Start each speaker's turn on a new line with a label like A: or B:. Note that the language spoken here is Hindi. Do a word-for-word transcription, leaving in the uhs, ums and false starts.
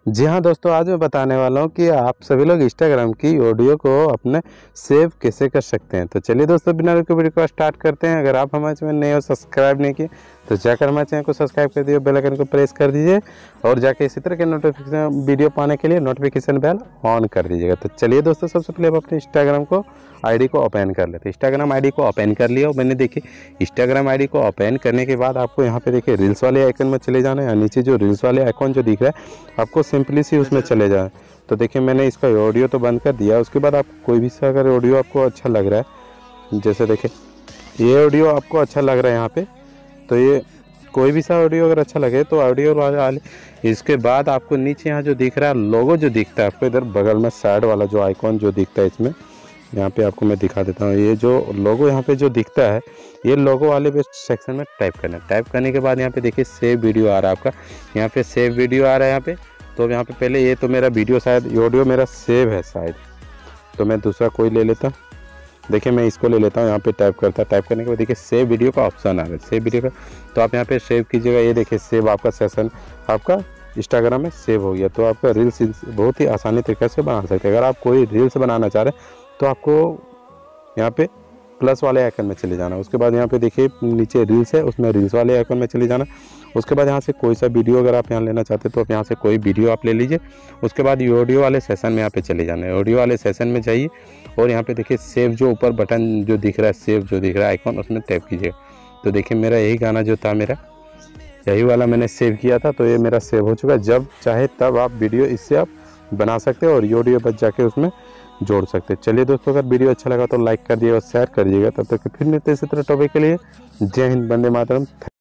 A: जी हाँ दोस्तों, आज मैं बताने वाला हूँ कि आप सभी लोग इंस्टाग्राम की ऑडियो को अपने सेव कैसे कर सकते हैं। तो चलिए दोस्तों, बिना रुके वीडियो को स्टार्ट करते हैं। अगर आप हमारे चैनल नए हो, सब्सक्राइब नहीं किए तो जाकर हमारे चैनल को सब्सक्राइब कर दीजिए, बेल आइकन को प्रेस कर दीजिए और जाके इसी तरह के नोटिफिकेशन वीडियो पाने के लिए नोटिफिकेशन बेल ऑन कर दीजिएगा। तो चलिए दोस्तों, सबसे पहले आप अपने इंस्टाग्राम को आईडी को ओपन कर लेते हैं। इंस्टाग्राम आईडी को ओपन कर लिया और मैंने देखिए इंस्टाग्राम आईडी को ओपन करने के बाद आपको यहाँ पे देखिए रील्स वाले आइकन में चले जाना है। नीचे जो रील्स वाले आइकन जो दिख रहा है आपको सिंपली सी उसमें चले जाए। तो देखिए मैंने इसका ऑडियो तो बंद कर दिया। उसके बाद आप कोई भी सा अगर ऑडियो आपको अच्छा लग रहा है, जैसे देखिए ये ऑडियो आपको अच्छा लग रहा है यहाँ पे, तो ये कोई भी सा ऑडियो अगर अच्छा लगे तो ऑडियो वाले इसके बाद आपको नीचे यहाँ जो दिख रहा है लोगो जो दिखता है आपको इधर बगल में साइड वाला जो आइकॉन जो दिखता है, इसमें यहाँ पे आपको मैं दिखा देता हूँ। ये जो लोगो यहाँ पे जो दिखता है ये लोगो वाले पे सेक्शन में टाइप करना है। टाइप करने के बाद यहाँ पे देखिए सेव वीडियो आ रहा है आपका, यहाँ पे सेव वीडियो आ रहा है यहाँ पे। तो यहाँ पे पहले ये तो मेरा वीडियो शायद ऑडियो मेरा सेव है शायद, तो मैं दूसरा कोई ले लेता। देखिए मैं इसको ले लेता हूँ, यहाँ पे टाइप करता। टाइप करने के बाद देखिए सेव वीडियो का ऑप्शन आ रहा है, सेव वीडियो का। तो आप यहाँ पे सेव कीजिएगा। ये देखिए सेव आपका सेशन आपका इंस्टाग्राम में सेव हो गया। तो आपका रील्स बहुत ही आसानी तरीके से बना सकते हैं। अगर आप कोई रील्स बनाना चाह रहे हैं तो आपको यहाँ पे प्लस वाले आइकन में चले जाना। उसके बाद यहाँ पे देखिए नीचे रील्स है, उसमें रील्स वाले आइकन में चले जाना। उसके बाद यहाँ से कोई सा वीडियो अगर आप यहाँ लेना चाहते हैं तो आप यहाँ से कोई वीडियो आप ले लीजिए। उसके बाद ये ऑडियो वाले सेशन में यहाँ पे चले जाना है। ऑडियो वाले सेशन में जाइए और यहाँ पे देखिए सेव जो ऊपर बटन जो दिख रहा है, सेव जो दिख रहा है आइकॉन, उसमें टैप कीजिए। तो देखिए मेरा यही गाना जो था मेरा यही वाला मैंने सेव किया था, तो ये मेरा सेव हो चुका है। जब चाहे तब आप वीडियो इससे आप बना सकते हो और ये ऑडियो बच जाके उसमें जोड़ सकते हैं। चलिए दोस्तों, अगर वीडियो अच्छा लगा तो लाइक कर दिए और शेयर कर दीजिएगा। तब तक फिर मिलते हैं इसी तरह टॉपिक के लिए। जय हिंद, वंदे मातरम।